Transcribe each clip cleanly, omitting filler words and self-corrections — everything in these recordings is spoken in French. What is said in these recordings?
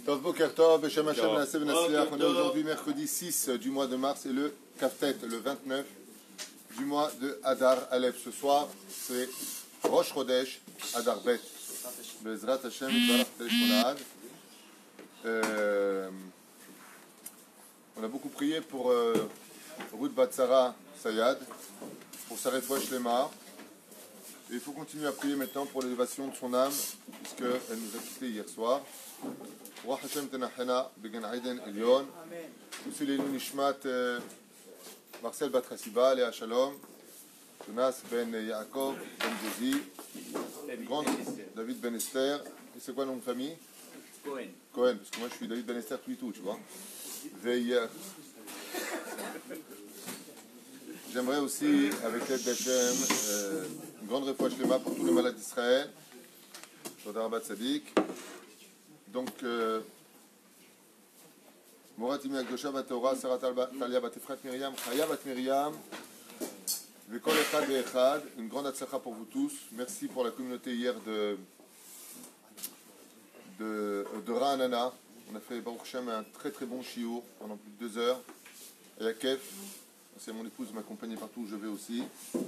Tov Boker Tov, Beshem Hashem Naaseh V'Natzliach. On est aujourd'hui mercredi 6 du mois de mars et le Kaftet, le 29 du mois de Adar Aleph. Ce soir, c'est Rosh Chodesh Adar Bet. Bezrat Hashem Yitbarach Teleshmonad. On a beaucoup prié pour Ruth Batsara Sayad, pour sa réfouach Shlema. Et il faut continuer à prier maintenant pour l'élévation de son âme, puisqu'elle nous a quittés hier soir. Roi Hashem Tenachena Began Aiden Elion. Aussi les Nishmat Marcel Batrasiba, Léa Shalom, Jonas Ben Yaakov, Ben Josi, David Ben Esther. Et c'est quoi le nom de famille? Cohen. Cohen, parce que moi je suis David Ben Esther tout, tu vois. J'aimerais aussi, avec l'aide d'Hachem, une grande réfouach Shlema pour tous les malades d'Israël. Shoda Rabbat Sadik. Donc, Morat Imi Akdosha Bat Torah, Sarah Talia Bat Efrat Miriam, Chaya Bat Miriam, Vekol Echad Ve'echad, une grande atzlacha pour vous tous. Merci pour la communauté hier de Ra'anana. On a fait Baruch Hashem un très très bon shiur pendant plus de 2 heures. Et à Kef, c'est mon épouse m'accompagne partout où je vais aussi.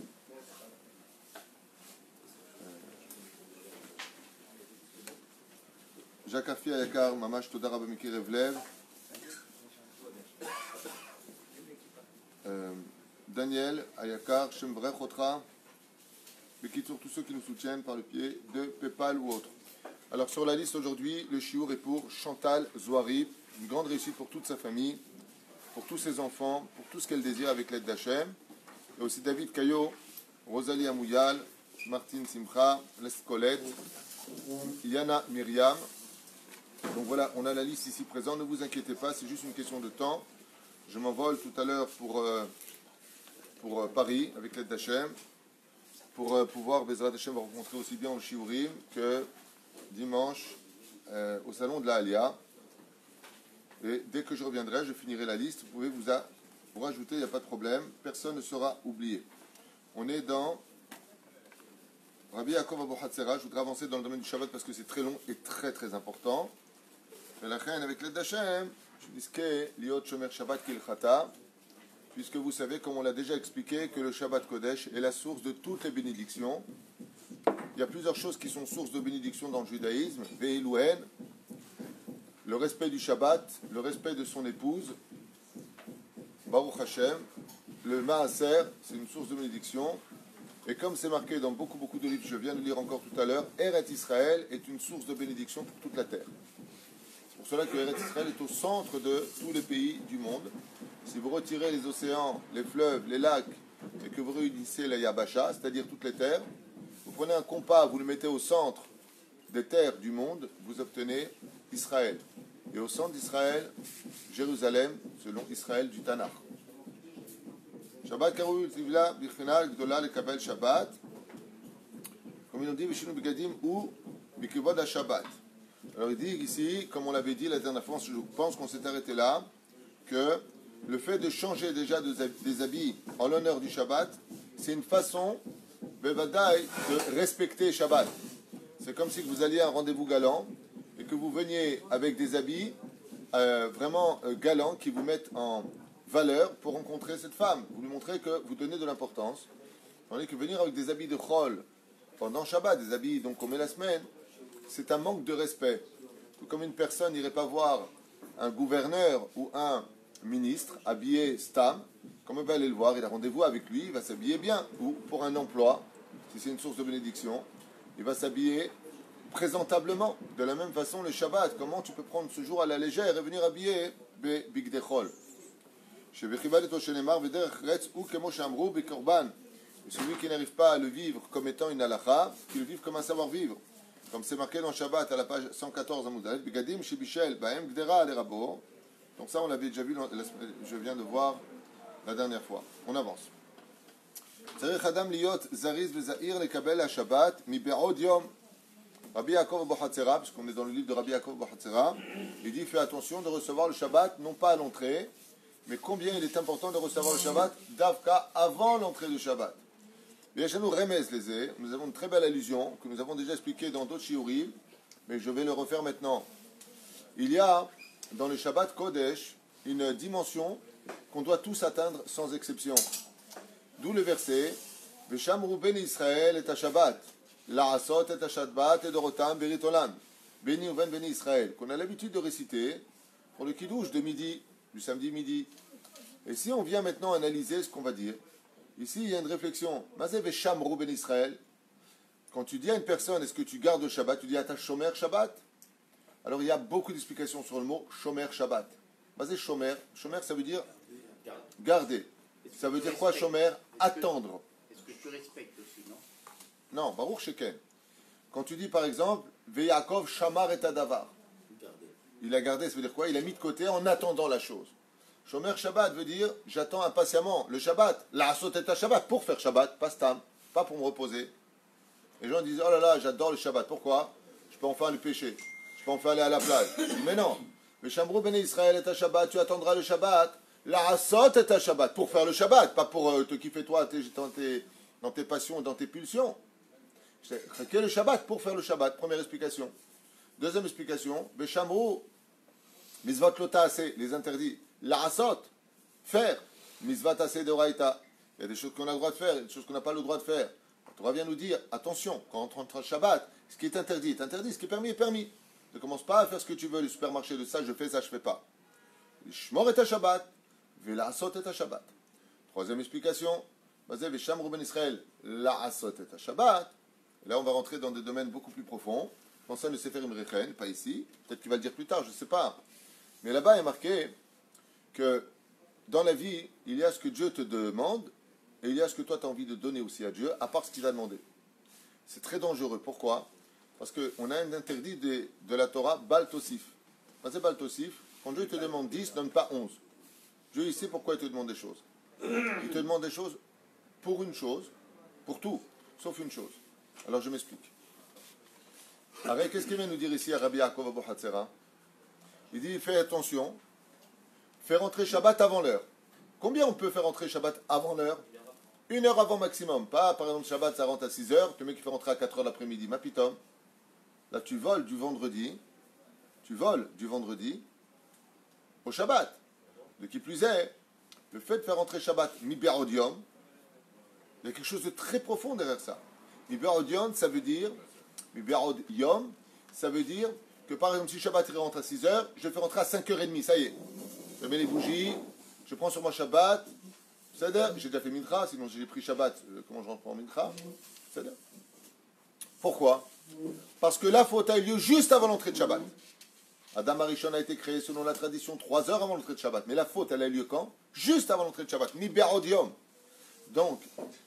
Jacques Afi Ayakar, Mamash Toda Rabba Mikirev Lev. Daniel Ayakar, Shemvrech Otra. Bekitour, tous ceux qui nous soutiennent par le pied de PayPal ou autre. Alors sur la liste aujourd'hui, le shiur est pour Chantal Zohari. Une grande réussite pour toute sa famille, pour tous ses enfants, pour tout ce qu'elle désire avec l'aide d'Hachem. Et aussi David Caillot, Rosalie Amouyal, Martine Simcha, Lescolette, Yana Myriam. Donc voilà, on a la liste ici présente, ne vous inquiétez pas, c'est juste une question de temps. Je m'envole tout à l'heure pour Paris, avec l'aide d'Hachem, pour pouvoir, Bezrat Hachem, rencontrer aussi bien au Shiurim que dimanche au salon de la Alia. Et dès que je reviendrai, je finirai la liste. Vous pouvez vous rajouter, il n'y a pas de problème. Personne ne sera oublié. On est dans Rabbi Yaakov Abu Hatzera. Je voudrais avancer dans le domaine du Shabbat parce que c'est très long et très très important. Et la reine, avec l'aide d'Hachem, je disais liot shomer Shabbat kilchata, puisque vous savez, comme on l'a déjà expliqué, que le Shabbat Kodesh est la source de toutes les bénédictions. Il y a plusieurs choses qui sont source de bénédiction dans le judaïsme. Ve'ilouen, le respect du Shabbat, le respect de son épouse, Baruch Hashem, le Maaser, c'est une source de bénédiction. Et comme c'est marqué dans beaucoup de livres, je viens de lire encore tout à l'heure, Eretz Israël est une source de bénédiction pour toute la terre. C'est pour cela que Eretz Israël est au centre de tous les pays du monde. Si vous retirez les océans, les fleuves, les lacs, et que vous réunissez la Yabasha, c'est-à-dire toutes les terres, vous prenez un compas, vous le mettez au centre des terres du monde, vous obtenez Israël. Et au centre d'Israël, Jérusalem, selon Israël du Tanakh. Shabbat Karou Tivla Bichena Gdola Lekabel Shabbat. Comme ils ont dit, Vishinu Begadim ou Bikivod HaShabbat. Alors il dit ici, comme on l'avait dit la dernière fois, je pense qu'on s'est arrêté là, que le fait de changer déjà des habits en l'honneur du Shabbat, c'est une façon, Bevadaï, de respecter Shabbat. C'est comme si vous alliez à un rendez-vous galant et que vous veniez avec des habits vraiment galants qui vous mettent en valeur pour rencontrer cette femme. Vous lui montrez que vous donnez de l'importance. Tandis que venir avec des habits de chol pendant Shabbat, des habits donc on met la semaine, c'est un manque de respect. Tout comme une personne n'irait pas voir un gouverneur ou un ministre habillé stam, comme il va aller le voir, il a rendez-vous avec lui, il va s'habiller bien. Ou pour un emploi, si c'est une source de bénédiction, il va s'habiller présentablement. De la même façon, le Shabbat, comment tu peux prendre ce jour à la légère et venir habiller Bigdechol. Celui qui n'arrive pas à le vivre comme étant une halakha, qu'il le vive comme un savoir-vivre. Comme c'est marqué dans Shabbat à la page 114 Amoudal, Begadim Shibishel Baem Gdera Lerabo. Donc ça, on l'avait déjà vu, je viens de voir la dernière fois. On avance. Tzarich Adam liot zariz vezair lekabel haShabbat mi be'od yom. Rabbi Yaakov Abu Hatzera, puisqu'on est dans le livre de Rabbi Yaakov Abu Hatzera, il dit fais attention de recevoir le Shabbat, non pas à l'entrée, mais combien il est important de recevoir le Shabbat d'Avka avant l'entrée du Shabbat. Bien chez nous, Remez les nous avons une très belle allusion que nous avons déjà expliquée dans d'autres shiurim, mais je vais le refaire maintenant. il y a dans le Shabbat Kodesh une dimension qu'on doit tous atteindre sans exception. D'où le verset Veshamru ben Israël et Shabbat, la'asot et Shabbat et dorotam berit olam, béni ou ben Israël, qu'on a l'habitude de réciter pour le kiddush de midi, du samedi midi. Et si on vient maintenant analyser ce qu'on va dire, ici il y a une réflexion. Mazé Veshamru ben Israël, quand tu dis à une personne est-ce que tu gardes le Shabbat, tu dis à ta shomer Shabbat. Alors il y a beaucoup d'explications sur le mot shomer Shabbat. Mazé shomer, shomer ça veut dire garder. Ça veut dire quoi shomer? Attendre. Est-ce que tu respectes aussi, non? Non, Baruch Sheken. Quand tu dis par exemple, Veyakov Shamar et Adavar. Il a gardé, ça veut dire quoi? Il a mis de côté en attendant la chose. Shomer Shabbat veut dire, j'attends impatiemment le Shabbat. La Asot et Shabbat, pour faire Shabbat, pas Stam, pas pour me reposer. Les gens disent, oh là là, j'adore le Shabbat. Pourquoi? Je peux enfin le pécher. Je peux enfin aller à la plage. Mais non. Mais Shamru ben Israël et Shabbat, tu attendras le Shabbat. La Asot et Shabbat, pour faire le Shabbat, pas pour te kiffer toi dans tes passions et dans tes pulsions. Quel le Shabbat pour faire le Shabbat? Première explication. Deuxième explication, Beshamru, Mizvat Lota, c'est les interdits. La Asot, faire. Mizvat Aseh de Raïta. Il y a des choses qu'on a le droit de faire, il y a des choses qu'on n'a pas le droit de faire. La Torah vient nous dire, attention, quand on rentre en Shabbat, ce qui est interdit est interdit, ce qui est permis est permis. Ne commence pas à faire ce que tu veux, le supermarché de ça, je fais, ça, je fais pas. Shmor et Shabbat, Vela Asot et Shabbat. Troisième explication, Bazé Veshamru ben Israël, la Asot et Shabbat. Là, on va rentrer dans des domaines beaucoup plus profonds. Concerne le Sefer Imrechen, pas ici. Peut-être qu'il va le dire plus tard, je ne sais pas. Mais là-bas, il est marqué que dans la vie, il y a ce que Dieu te demande et il y a ce que toi tu as envie de donner aussi à Dieu, à part ce qu'il a demandé. C'est très dangereux. Pourquoi? Parce qu'on a un interdit de la Torah, Bal Tosif. C'est Bal Tosif. Quand Dieu te demande 10, donne pas 11. Dieu, il sait pourquoi il te demande des choses. Il te demande des choses pour une chose, pour tout, sauf une chose. Alors je m'explique. Alors, qu'est-ce qu'il vient nous dire ici à Rabbi Yaakov Abu Hatzera? Il dit, fais attention, fais rentrer Shabbat avant l'heure. Combien on peut faire rentrer Shabbat avant l'heure? 1 heure avant maximum. Pas, par exemple, Shabbat, ça rentre à 6 heures, le mec qui fait rentrer à 4 heures l'après-midi. Ma pitom. Là, tu voles du vendredi au Shabbat. De qui plus est, le fait de faire rentrer Shabbat, mi be'odium, il y a quelque chose de très profond derrière ça. Mi be'odium, ça veut dire que par exemple si Shabbat il rentre à 6 heures, je le fais rentrer à 5h30, ça y est. Je mets les bougies, je prends sur moi Shabbat, c'est-à-dire, j'ai déjà fait Mincha, sinon j'ai pris Shabbat, comment je rentre en Mincha? C'est-à-dire. Pourquoi? Parce que la faute a eu lieu juste avant l'entrée de Shabbat. Adam Arishon a été créé selon la tradition 3 heures avant l'entrée de Shabbat. Mais la faute, elle a eu lieu quand? Juste avant l'entrée de Shabbat. Mi be'odium. Donc,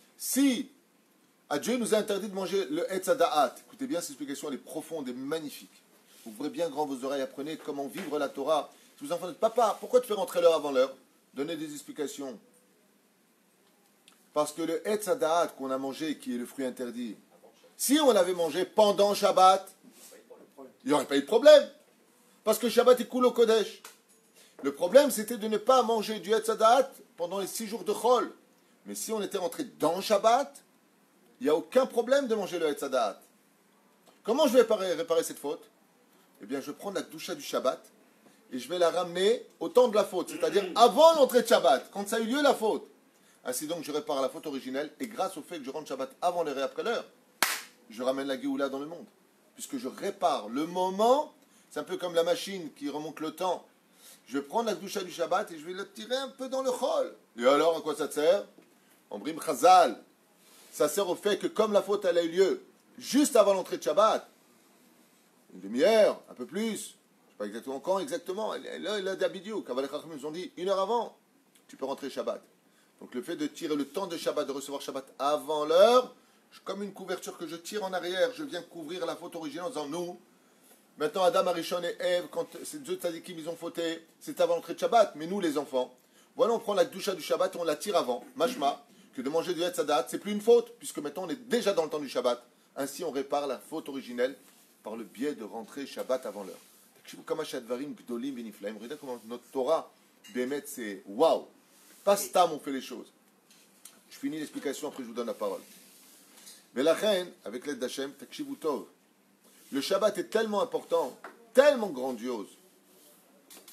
si à Dieu nous a interdit de manger le Etz Hada'at, écoutez bien, cette explication, elle est profonde et magnifique. Ouvrez bien grand vos oreilles, apprenez comment vivre la Torah. Si vos enfants disent, papa, pourquoi tu fais rentrer l'heure avant l'heure? Donnez des explications. Parce que le Etz Hada'at qu'on a mangé, qui est le fruit interdit, si on l'avait mangé pendant Shabbat, il n'y aurait pas eu de problème. Parce que Shabbat est cool au Kodesh. Le problème, c'était de ne pas manger du Etz Hada'at pendant les 6 jours de Chol. Mais si on était rentré dans Shabbat, il n'y a aucun problème de manger le Etz Hada'at. Comment je vais réparer cette faute? Eh bien, je vais prendre la doucha du Shabbat et je vais la ramener au temps de la faute, c'est-à-dire avant l'entrée de Shabbat, quand ça a eu lieu la faute. Ainsi donc, je répare la faute originelle et grâce au fait que je rentre Shabbat avant l'heure et après l'heure, je ramène la Géoula dans le monde. Puisque je répare le moment, c'est un peu comme la machine qui remonte le temps. Je vais prendre la doucha du Shabbat et je vais la tirer un peu dans le chol. Et alors, à quoi ça sert? En brim chazal. Ça sert au fait que comme la faute elle a eu lieu juste avant l'entrée de Shabbat, une demi-heure, un peu plus, je ne sais pas exactement quand exactement, là il a d'Abidiou, Kavalech Chachamim nous ont dit 1 heure avant, tu peux rentrer Shabbat. Donc le fait de tirer le temps de Shabbat, de recevoir Shabbat avant l'heure, comme une couverture que je tire en arrière, je viens couvrir la faute originelle en disant nous, maintenant Adam, Arishon et Ève, quand ces deux tzadikim ils ont fauté, c'est avant l'entrée de Shabbat, mais nous les enfants, voilà on prend la doucha du Shabbat et on la tire avant, mashma, que de manger du Etz Hada'at, c'est plus une faute, puisque maintenant on est déjà dans le temps du Shabbat. Ainsi on répare la faute originelle par le biais de rentrer Shabbat avant l'heure. Comment notre Torah, Bémet, c'est waouh! Pas stam, on fait les choses. Je finis l'explication, après je vous donne la parole. Mais la reine, avec l'aide d'Hachem, Takshivu Tov. Le Shabbat est tellement important, tellement grandiose,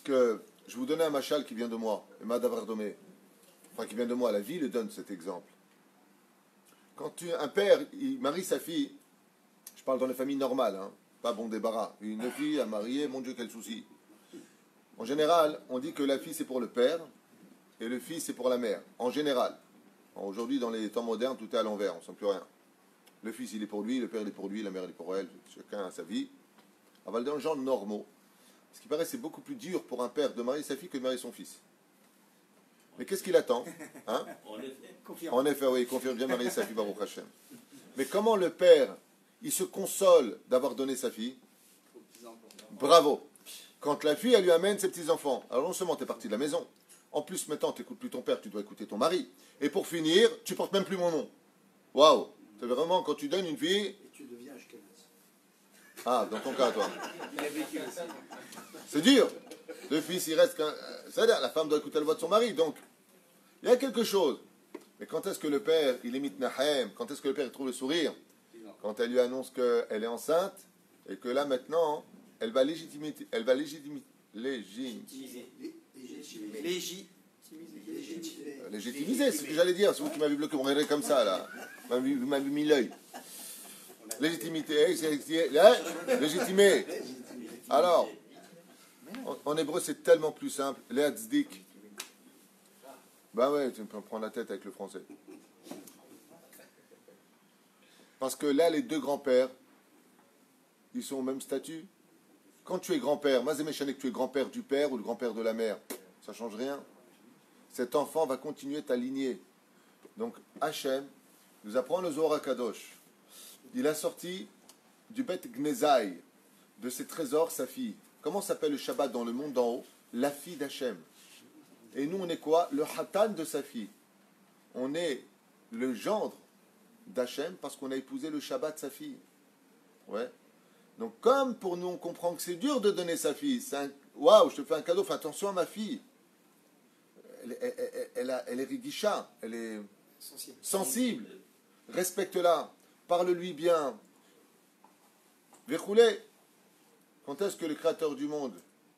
que je vous donnais un machal qui vient de moi, Emma Davardomé, enfin qui vient de moi, la vie le donne cet exemple. Quand un père, il marie sa fille, je parle dans les familles normales, hein, pas bon débarras, une fille à marier, mon Dieu, quel souci. En général, on dit que la fille c'est pour le père et le fils c'est pour la mère. En général. Aujourd'hui, dans les temps modernes, tout est à l'envers, on ne sent plus rien. Le fils il est pour lui, le père il est pour lui, la mère elle est pour elle, chacun a sa vie. Dans les gens normaux, ce qui paraît c'est beaucoup plus dur pour un père de marier sa fille que de marier son fils. Mais qu'est-ce qu'il attend, hein? En effet, oui, il confirme bien marier sa fille, Baruch Hashem. Mais comment le père, il se console d'avoir donné sa fille? Bravo. Quand la fille, elle lui amène ses petits-enfants, alors non seulement tu es parti de la maison, en plus maintenant tu n'écoutes plus ton père, tu dois écouter ton mari. Et pour finir, tu portes même plus mon nom. Waouh. C'est vraiment quand tu donnes une fille... Et tu deviens Ashkenaz. Ah, dans ton cas, toi. C'est dur. Le fils, il reste qu'un... C'est-à-dire, la femme doit écouter la voix de son mari, donc il y a quelque chose. Mais quand est-ce que le père, il imite Nahem? Quand est-ce que le père il trouve le sourire? Quand elle lui annonce qu'elle est enceinte et que là maintenant, elle va légitimer, légitimiser, c'est ce que j'allais dire. C'est vous qui m'avez bloqué mon rêve comme ça là. Vous m'avez mis l'œil. Légitimité, légitimer. Alors, en hébreu c'est tellement plus simple. Les tzdik. Ben ouais, tu peux prendre la tête avec le français. Parce que là, les deux grands-pères, ils sont au même statut. Quand tu es grand-père, Mazéméchané, que tu es grand-père du père ou le grand-père de la mère, ça ne change rien. Cet enfant va continuer ta lignée. Donc, Hachem nous apprend le Zohar HaKadosh. Il a sorti du Bet Gnezai, de ses trésors, sa fille. Comment s'appelle le Shabbat dans le monde d'en haut? La fille d'Hachem. Et nous, on est quoi? Le Hatan de sa fille. On est le gendre d'Hachem parce qu'on a épousé le Shabbat de sa fille. Ouais. Donc, comme pour nous, on comprend que c'est dur de donner sa fille. Waouh, je te fais un cadeau, fais attention à ma fille. Elle est rigicha, elle est sensible. Respecte-la, parle-lui bien. Vechoulé. Quand est-ce que le créateur du monde,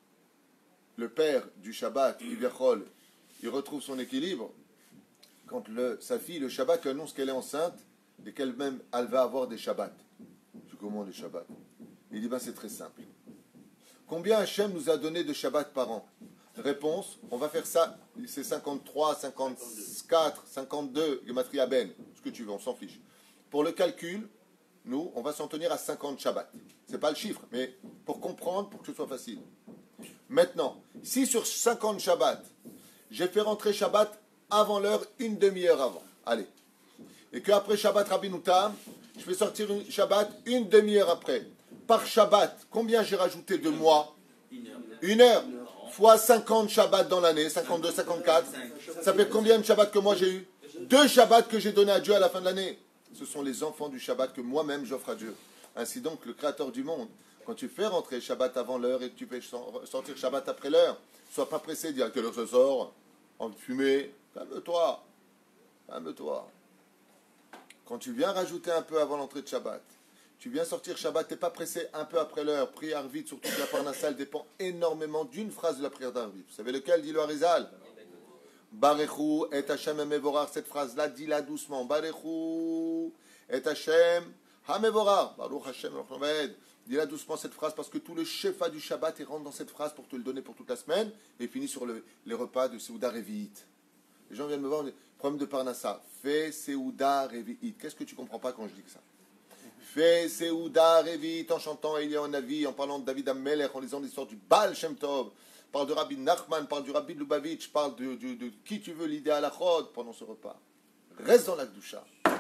le père du Shabbat, il retrouve son équilibre? Quand sa fille, le Shabbat, lui annonce qu'elle est enceinte et qu'elle-même, elle va avoir des Shabbats. C'est comment les Shabbats? Il dit, c'est très simple. Combien Hachem nous a donné de Shabbat par an? Réponse, on va faire ça, c'est 53, 54, 52, Gematria Ben, ce que tu veux, on s'en fiche. Pour le calcul, nous, on va s'en tenir à 50 Shabbat. C'est pas le chiffre, mais pour comprendre, pour que ce soit facile. Maintenant, si sur 50 Shabbat, j'ai fait rentrer Shabbat avant l'heure, une demi-heure avant, allez, et qu'après Shabbat Rabbeinu Tam, je fais sortir Shabbat une demi-heure après. Par Shabbat, combien j'ai rajouté de mois? Une heure. Fois 50 Shabbat dans l'année, 52, 54. Ça fait combien de Shabbat que moi j'ai eu? 2 Shabbats que j'ai donné à Dieu à la fin de l'année. Ce sont les enfants du Shabbat que moi-même j'offre à Dieu. Ainsi donc, le Créateur du monde, quand tu fais rentrer Shabbat avant l'heure et que tu fais sortir Shabbat après l'heure, sois pas pressé de dire à quelle heure ça sort, en fumée. Calme-toi. Calme-toi. Quand tu viens rajouter un peu avant l'entrée de Shabbat, tu viens sortir Shabbat, tu n'es pas pressé un peu après l'heure. Prière vite, surtout que la parnassa dépend énormément d'une phrase de la prière d'Arvit. Vous savez lequel? Dit le Harizal. Barechu et Hashem Hamevorar. Cette phrase-là, dis-la doucement. Barechu et Hashem Hamevorar. Baruch Hashem Hamevorar. Dis-la doucement cette phrase parce que tout le shefa du Shabbat il rentre dans cette phrase pour te le donner pour toute la semaine et finit sur les repas de Seuda Revi'it. Les gens viennent me voir, problème de parnassa. Fais Seuda Revi'it. Qu'est-ce que tu ne comprends pas quand je dis que ça? Fais Seuda Revi'it en chantant Eliyahu Navi, en parlant de David Amelech, en lisant l'histoire du Baal Shem Tov. Parle de Rabbi Nachman, parle du Rabbi Lubavitch, parle de qui tu veux, l'idée à la chod pendant ce repas. Reste dans la Kedusha.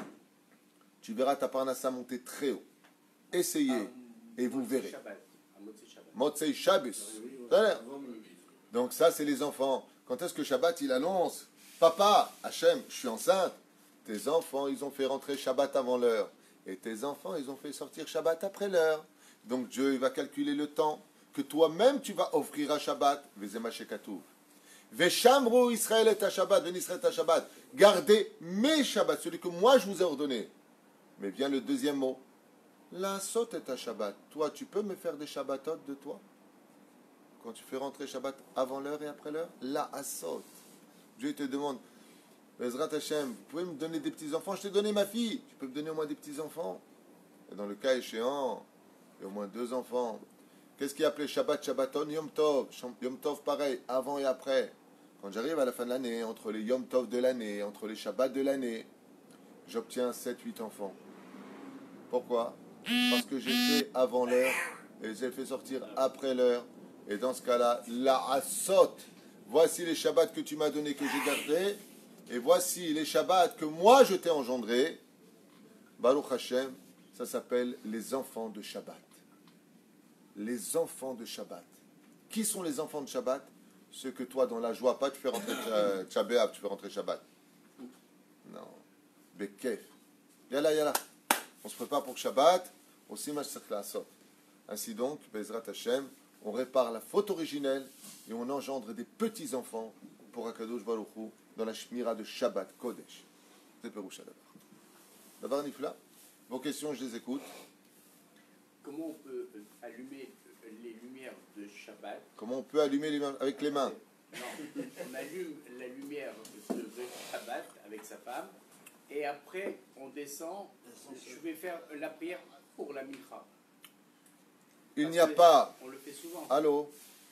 Tu verras ta parnassa monter très haut. Essayez et vous verrez. Motzei Shabbos. Donc ça, c'est les enfants. Quand est-ce que Shabbat, il annonce? Papa, Hachem, je suis enceinte. Tes enfants, ils ont fait rentrer Shabbat avant l'heure. Et tes enfants, ils ont fait sortir Shabbat après l'heure. Donc Dieu, il va calculer le temps que toi-même, tu vas offrir à Shabbat. Vezema shekatuv. Veshamru Israël et ta Shabbat, ven Israël ta Shabbat. Gardez mes Shabbats, celui que moi, je vous ai ordonné. Mais vient le deuxième mot. La sot est ta Shabbat. Toi, tu peux me faire des Shabbatot de toi? quand tu fais rentrer Shabbat avant l'heure et après l'heure, la asot. Dieu te demande, Bezrat Hashem, vous pouvez me donner des petits-enfants? Je t'ai donné ma fille, tu peux me donner au moins des petits-enfants? Et dans le cas échéant, il y a au moins 2 enfants. Qu'est-ce qui est appelé Shabbat, Shabbaton, Yom Tov? Yom Tov pareil, avant et après. Quand j'arrive à la fin de l'année, entre les Yom Tov de l'année, entre les Shabbats de l'année, j'obtiens 7-8 enfants. Pourquoi? Parce que j'ai fait avant l'heure et j'ai fait sortir après l'heure. Et dans ce cas-là, la asot. Voici les Shabbats que tu m'as donnés, que j'ai gardés. Et voici les Shabbats que moi je t'ai engendrés. Baruch Hashem, ça s'appelle les enfants de Shabbat. Les enfants de Shabbat. Qui sont les enfants de Shabbat? Ceux que toi, dans la joie, pas tu fais rentrer Shabbat, tu fais rentrer Shabbat. Non. Bekef. Yalla, yalla. On se prépare pour Shabbat. Aussi, ainsi donc, Bezrat Hashem, on répare la faute originelle et on engendre des petits-enfants pour Akadosh Baruch Hu dans la Shmira de Shabbat Kodesh. C'est Perusha d'abord. D'abord, Nifla, vos questions, je les écoute. Comment on peut allumer les lumières de Shabbat? Comment on peut allumer les mains avec les mains? Non, on allume la lumière de Shabbat avec sa femme et après on descend. Je vais faire la prière pour la mincha. Il n'y a pas. On le fait souvent. Allô?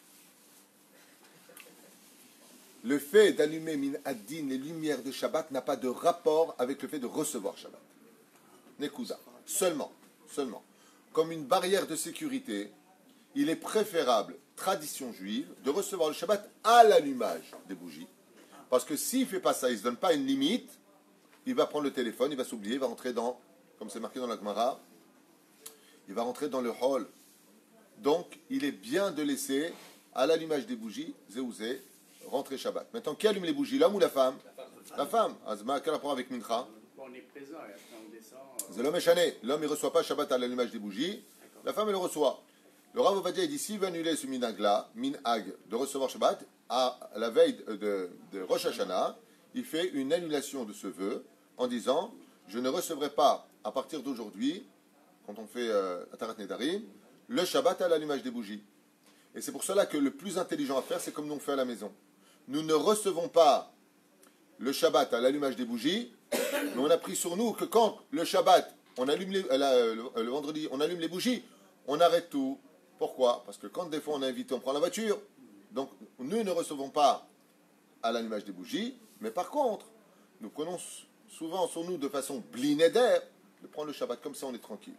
Le fait d'allumer min ad-din, les lumières de Shabbat, n'a pas de rapport avec le fait de recevoir Shabbat. Nekuda. Seulement. Comme une barrière de sécurité, il est préférable, tradition juive, de recevoir le Shabbat à l'allumage des bougies. Parce que s'il ne fait pas ça, il ne se donne pas une limite, il va prendre le téléphone, il va s'oublier, il va rentrer dans, comme c'est marqué dans la Gemara, il va rentrer dans le hall. Donc, il est bien de laisser à l'allumage des bougies, zéouzé, rentrer Shabbat. Maintenant, qui allume les bougies, l'homme ou la femme? La femme. Azma, quel rapport avec Mincha? On est présent et après on descend. C'est l'homme échané. L'homme, il ne reçoit pas Shabbat à l'allumage des bougies. La femme, elle le reçoit. Le Rav Ovadia, il dit, s'il veut annuler ce minhag-là, de recevoir Shabbat, à la veille de Rosh Hashanah, il fait une annulation de ce vœu en disant, je ne recevrai pas, à partir d'aujourd'hui, quand on fait Atarat Nedarim, le Shabbat à l'allumage des bougies. Et c'est pour cela que le plus intelligent à faire, c'est comme nous on fait à la maison. Nous ne recevons pas le Shabbat à l'allumage des bougies, mais on a pris sur nous que quand le Shabbat, on allume le vendredi, on allume les bougies, on arrête tout. Pourquoi? Parce que quand des fois on est invité, on prend la voiture. Donc nous ne recevons pas à l'allumage des bougies, mais par contre, nous prenons souvent sur nous de façon blinédaire de prendre le Shabbat. Comme ça, on est tranquille.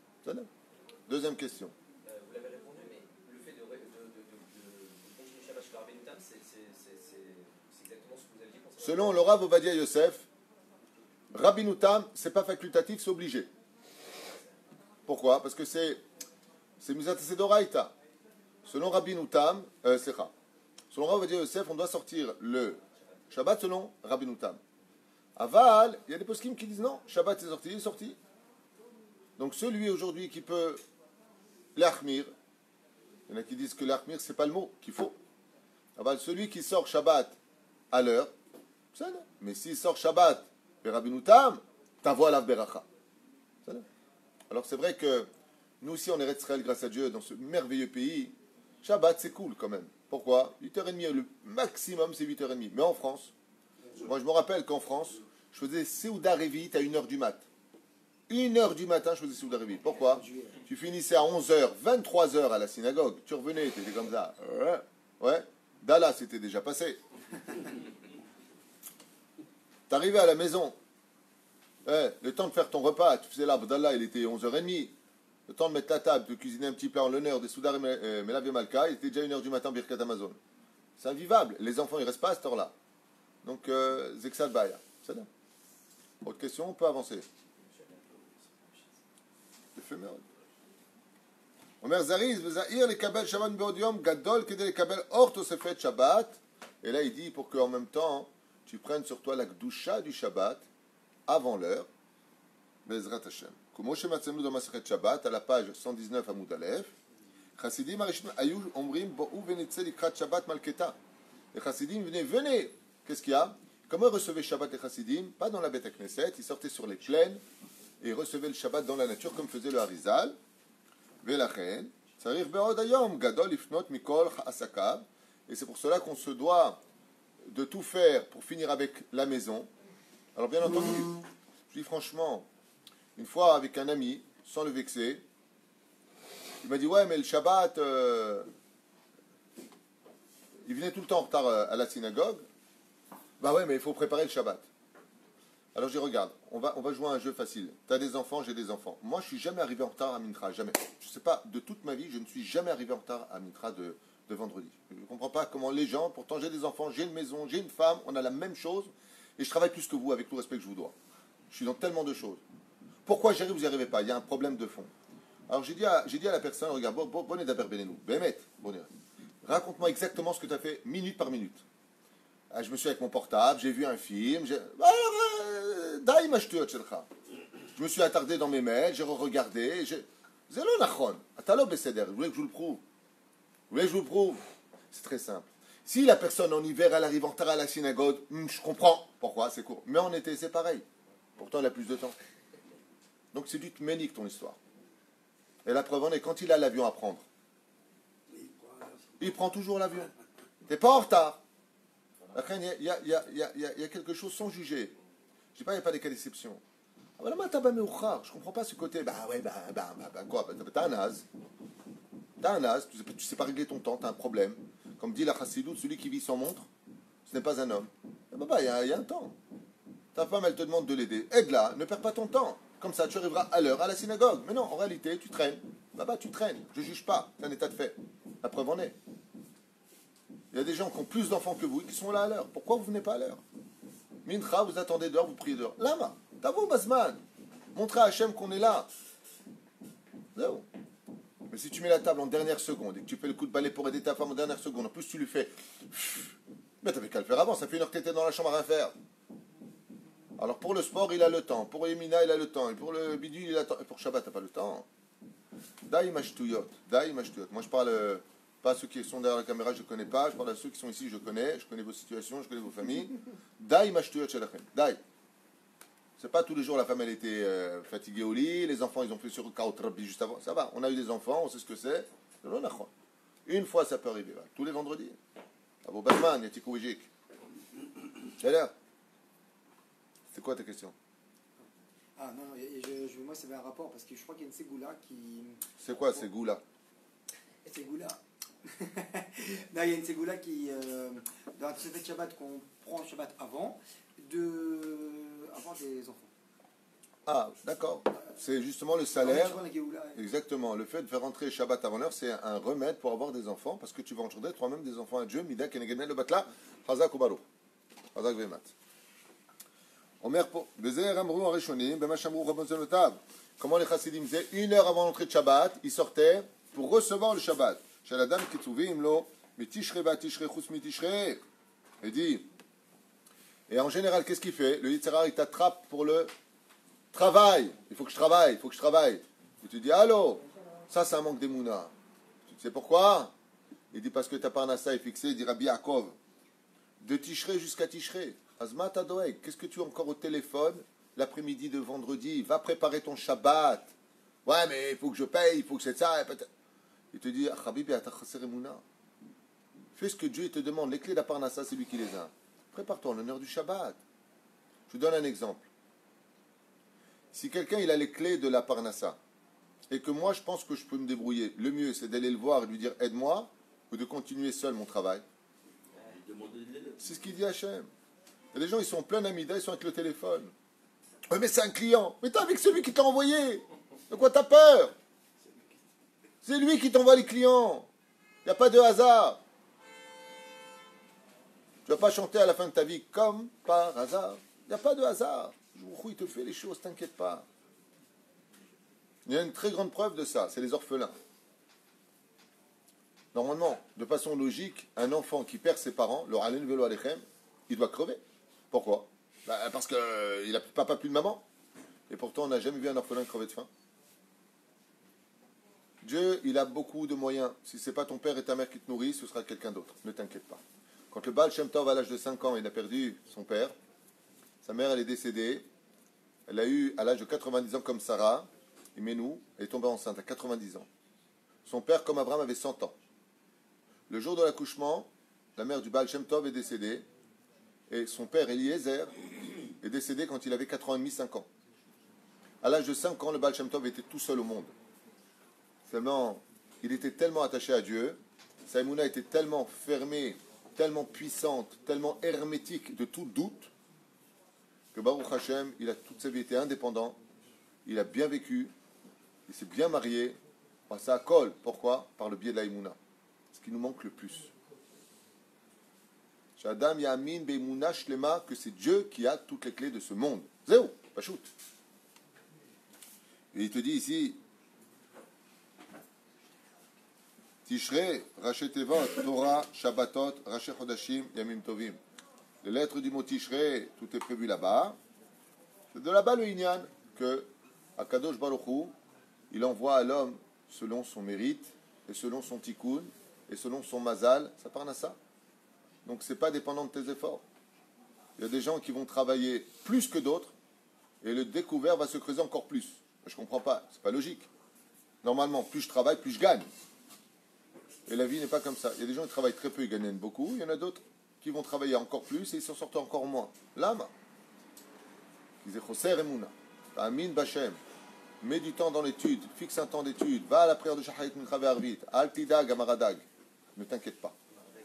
Deuxième question. Vous l'avez répondu, mais le fait de continuer Shabbat chez le Rabbeinu Tam, c'est exactement ce que vous avez dit. Selon le Rav Ovadia Yosef, Rabbeinu Tam, c'est pas facultatif, c'est obligé. Pourquoi? Parce que c'est d'Oraïta. Selon Rabbeinu Tam, selon Rav Ovadia Yosef, on doit sortir le Shabbat selon Rabbeinu Tam. Aval, il y a des poskim qui disent non, Shabbat c'est sorti, il est sorti. Donc celui aujourd'hui qui peut l'achmir, il y en a qui disent que l'achmir c'est pas le mot qu'il faut. Aval, celui qui sort Shabbat à l'heure, c'est là. Mais s'il sort Shabbat, Rabbeinu Tam, t'avo alav beracha. Alors c'est vrai que nous aussi on est Israël grâce à Dieu dans ce merveilleux pays. Shabbat c'est cool quand même. Pourquoi? 8h30, le maximum c'est 8h30. Mais en France, moi je me rappelle qu'en France, je faisais Seuda Revit à 1h du mat. 1h du matin, je faisais Seuda Revit. Pourquoi? Tu finissais à 11h, 23h à la synagogue. Tu revenais, tu étais comme ça. Ouais. Dalla, c'était déjà passé. T'arrivais à la maison. Le temps de faire ton repas, tu faisais l'Abdallah, il était 11h30. Le temps de mettre la table, de cuisiner un petit plat en l'honneur des Soudar et Melav et Malka, il était déjà 1h du matin, Birkat Amazon. C'est invivable. Les enfants, ils ne restent pas à cette heure-là. Donc, Zeksad Baya. C'est là. Autre question, on peut avancer. Éphémère. Omer Zariz, Vezaïr, les Kabel Shabbat Beodium, Gadol, Kedel, les Kabel, Or Tosefet Shabbat. Et là, il dit pour qu'en même temps, tu prennes sur toi la Gdusha du Shabbat avant l'heure. Bezrat Hashem. Comme Moshe Matzenu dans Masechet Shabbat, à la page 119 à Moudalef, Chassidim Arishim Ayush Omrim Bo'u Venetze Likrat Shabbat Malketa. Les Chassidim venaient, venez. Qu'est-ce qu'il y a? Comment ils recevaient Shabbat les Chassidim? Pas dans la Beth Knesset, ils sortaient sur les plaines et ils recevaient le Shabbat dans la nature comme faisait le Harizal. Velachen, Tzarich be'od hayom gadol lifnot mikol ha'asakav. Et c'est pour cela qu'on se doit de tout faire pour finir avec la maison. Alors bien entendu, je dis franchement, une fois avec un ami, sans le vexer, il m'a dit ouais mais le Shabbat, il venait tout le temps en retard à la synagogue. Bah ouais mais il faut préparer le Shabbat. Alors je dis regarde, on va jouer à un jeu facile. Tu as des enfants, j'ai des enfants. Moi je suis jamais arrivé en retard à Mintra, jamais. Je sais pas, de toute ma vie, je ne suis jamais arrivé en retard à Mintra de vendredi. Je ne comprends pas comment les gens, pourtant j'ai des enfants, j'ai une maison, j'ai une femme, on a la même chose, et je travaille plus que vous, avec tout le respect que je vous dois. Je suis dans tellement de choses. Pourquoi j'arrive, vous n'y arrivez pas? Il y a un problème de fond. Alors j'ai dit à la personne, regarde, bonne d'aber benenou, Bémet, raconte-moi exactement ce que tu as fait minute par minute. Ah, je me suis avec mon portable, j'ai vu un film, je me suis attardé dans mes mails, j'ai re-regardé, Zélo nachon, atalo beseder, vous voulez que je vous le prouve? Vous voulez que je vous le prouve? C'est très simple. Si la personne en hiver, elle arrive en retard à la synagogue, je comprends. Pourquoi? C'est court. Mais en été, c'est pareil. Pourtant, elle a plus de temps. Donc, c'est du tménique, ton histoire. Et la preuve en est, quand il a l'avion à prendre, il prend toujours l'avion. T'es pas en retard. Il y a quelque chose sans juger. Je dis pas, il n'y a pas des cas d'exception. Je comprends pas ce côté. Quoi? T'as un naze. T'as un as, tu sais pas régler ton temps, t'as un problème. Comme dit la Chassidut, celui qui vit sans montre, ce n'est pas un homme. Il y a un temps. Ta femme, elle te demande de l'aider. Aide-la, ne perds pas ton temps. Comme ça, tu arriveras à l'heure à la synagogue. Mais non, en réalité, tu traînes. Tu traînes. Je ne juge pas. C'est un état de fait. La preuve en est. Il y a des gens qui ont plus d'enfants que vous et qui sont là à l'heure. Pourquoi vous venez pas à l'heure? Mincha, vous attendez dehors, vous priez dehors. Lama, t'avou Basman. Montrez à Hachem qu'on est là. Zéro. Mais si tu mets la table en dernière seconde et que tu fais le coup de balai pour aider ta femme en dernière seconde, en plus tu lui fais... Mais t'avais qu'à le faire avant, ça fait une heure que t'étais dans la chambre à rien faire. Alors pour le sport, il a le temps. Pour Yemina, il a le temps. Et pour le bidule, il a le temps. Et pour Shabbat, t'as pas le temps. Daï mashtuyot. Moi je parle pas à ceux qui sont derrière la caméra, je connais pas. Je parle à ceux qui sont ici, je connais vos situations, je connais vos familles. Daï mashtuyot shelachem. Daï. C'est pas tous les jours la femme elle était fatiguée au lit, les enfants ils ont fait sur le Kaot Rabbi juste avant. Ça va, on a eu des enfants, on sait ce que c'est. Une fois ça peut arriver, tous les vendredis. Abo Batman, Yatikou Wijik. C'est quoi ta question? Ah non, moi ça avait un rapport parce que je crois qu'il y a une ségoula qui. C'est quoi ségoula? Ségoula. Non, il y a une ségoula qui. Dans ce fait Shabbat qu'on prend le Shabbat avant des enfants. Ah, d'accord. C'est justement le salaire. Exactement. Le fait de faire rentrer Shabbat avant l'heure, c'est un remède pour avoir des enfants, parce que tu vas engendrer toi-même des enfants à Dieu. Mida kenegedel le batla, chazak ou baruch. Chazak ve'emat. Omer po. Bezer amrou en rishonim, bema shamrou rabonzenotav. Comment les chassidim disaient, une heure avant l'entrée de Shabbat, ils sortaient pour recevoir le Shabbat. Shaladam kitzuvim lo, mitishre va tishre chus mitishre. Il dit. Et en général, qu'est-ce qu'il fait? Le Yitzhara, il t'attrape pour le travail. Il faut que je travaille. Et tu dis, allô, ça, c'est un manque d'émouna. Tu sais pourquoi? Il dit, parce que ta parnassa est fixée, il dit Rabbi Yaakov, de Tishré jusqu'à Tishré. Azma Tadoeg, qu'est-ce que tu as encore au téléphone l'après-midi de vendredi? Va préparer ton Shabbat. Ouais, mais il faut que je paye, il faut que c'est ça. Il te dit, Habibi, ata chaser émouna. Fais ce que Dieu te demande. Les clés de la parnassa, c'est lui qui les a. Prépare-toi en l'honneur du Shabbat. Je vous donne un exemple. Si quelqu'un il a les clés de la Parnassa et que moi je pense que je peux me débrouiller, le mieux c'est d'aller le voir et lui dire aide-moi ou de continuer seul mon travail. C'est ce qu'il dit Hachem. Il y a des gens ils sont pleins d'amida, ils sont avec le téléphone. Oui mais c'est un client. Mais t'es avec celui qui t'a envoyé. De quoi t'as peur? C'est lui qui t'envoie les clients. Il n'y a pas de hasard. Tu ne vas pas chanter à la fin de ta vie comme par hasard. Il n'y a pas de hasard. Il te fait les choses, t'inquiète pas. Il y a une très grande preuve de ça, c'est les orphelins. Normalement, de façon logique, un enfant qui perd ses parents, le Halen Velo Alechem, il doit crever. Pourquoi? Parce qu'il n'a plus de papa, plus de maman. Et pourtant, on n'a jamais vu un orphelin crever de faim. Dieu, il a beaucoup de moyens. Si ce n'est pas ton père et ta mère qui te nourrissent, ce sera quelqu'un d'autre. Ne t'inquiète pas. Quand le Baal Shem Tov, à l'âge de 5 ans, il a perdu son père, sa mère, elle est décédée. Elle a eu, à l'âge de 90 ans, comme Sarah, et Menou, elle est tombée enceinte à 90 ans. Son père, comme Abraham, avait 100 ans. Le jour de l'accouchement, la mère du Baal Shem Tov est décédée, et son père, Eliezer, est décédé quand il avait 4 ans et demi, 5 ans. À l'âge de 5 ans, le Baal Shem Tov était tout seul au monde. Seulement, il était tellement attaché à Dieu, sa émouna était tellement fermée, tellement puissante, tellement hermétique de tout doute, que Baruch Hashem, il a toute sa vie été indépendant, il a bien vécu, il s'est bien marié, ça colle. Pourquoi? Par le biais de la émouna. Ce qui nous manque le plus. Shadam Yamin Beimuna Shlema, que c'est Dieu qui a toutes les clés de ce monde. Zéro, pas shoot. Et il te dit ici, Tishrei, Raché Tevot, Torah, Shabbatot, Raché Chodashim, Yamim Tovim. Les lettres du mot Tishrei, tout est prévu là-bas. C'est de là-bas le Inyan, que Akadosh Baruch Hu, il envoie à l'homme selon son mérite, et selon son tikkun, et selon son mazal, ça parle à ça. Donc c'est pas dépendant de tes efforts. Il y a des gens qui vont travailler plus que d'autres, et le découvert va se creuser encore plus. Je comprends pas, c'est pas logique. Normalement, plus je travaille, plus je gagne. Et la vie n'est pas comme ça. Il y a des gens qui travaillent très peu et gagnent beaucoup, il y en a d'autres qui vont travailler encore plus et ils s'en sortent encore moins. Lama. Amin Bachem. Mets du temps dans l'étude, fixe un temps d'étude, va à la prière de Shacharit Mincha Ve'Arvit, Al Tidag Amaradag. Ne t'inquiète pas.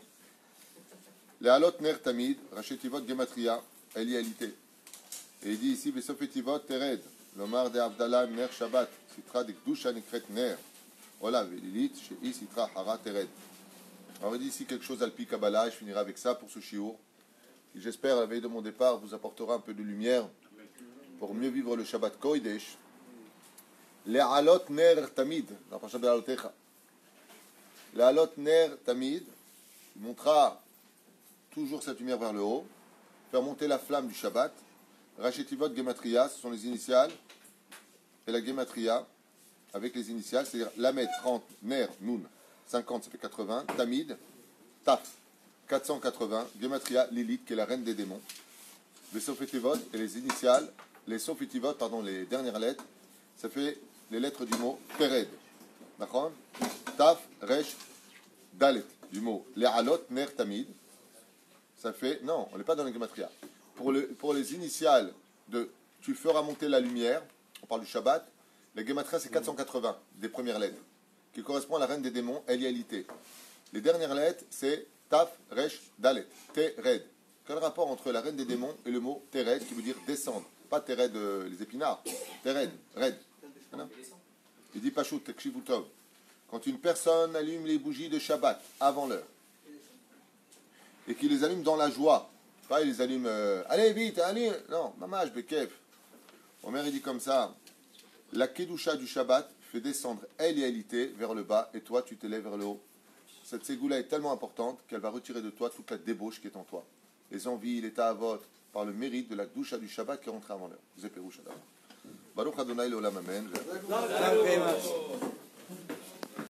Les Halot Ner Tamid, Rachetivot Gematria, Elialité. Et il dit ici, Vesofetivot Tered, Lomar de Abdallah Ner Shabbat, Sitra de Kdusha Nikret Ner, Ola Velilit, Shei Sitra Hara Tered. Alors il dit ici quelque chose Alpi Kabbalah, et je finirai avec ça pour ce shiur, qui j'espère à la veille de mon départ vous apportera un peu de lumière pour mieux vivre le Shabbat Kodesh. Les Halot Ner Tamid, dans la parasha de Halotecha. Les Halot Ner Tamid, il montrera toujours cette lumière vers le haut, faire monter la flamme du Shabbat. Rachetivot Gematria, ce sont les initiales, et la Gematria avec les initiales, c'est-à-dire Lamed 30, Ner, Nun 50, ça fait 80, Tamid, Taf 480, Gematria Lilith, qui est la reine des démons. Les Sofetivot et les initiales, les Sofetivot, pardon, les dernières lettres, ça fait les lettres du mot Tered. D'accord? Taf, Resh, Dalet, du mot Les Halot Ner Tamid. Ça fait, non, on n'est pas dans la Gematria. Pour les initiales de tu feras monter la lumière, on parle du Shabbat, la Gematria c'est 480 des premières lettres, qui correspond à la reine des démons, Elialité. Les dernières lettres c'est Taf, Resh, Dalet, Tered. Quel rapport entre la reine des démons et le mot Tered qui veut dire descendre? Pas Tered les épinards, Tered, Red. Il dit Pachout, Tekshivutov. Quand une personne allume les bougies de Shabbat avant l'heure, et qu'il les allume dans la joie, pas il les allume, allez vite, allez, non, mamage, bekef. Omer il dit comme ça, la kedusha du Shabbat fait descendre Elialité vers le bas, et toi tu t'élèves vers le haut. Cette ségoula est tellement importante qu'elle va retirer de toi toute la débauche qui est en toi. Les envies, les ta'avot, par le mérite de la kedusha du Shabbat qui est rentrée avant l'heure. Baruch Adonai l'olam amen.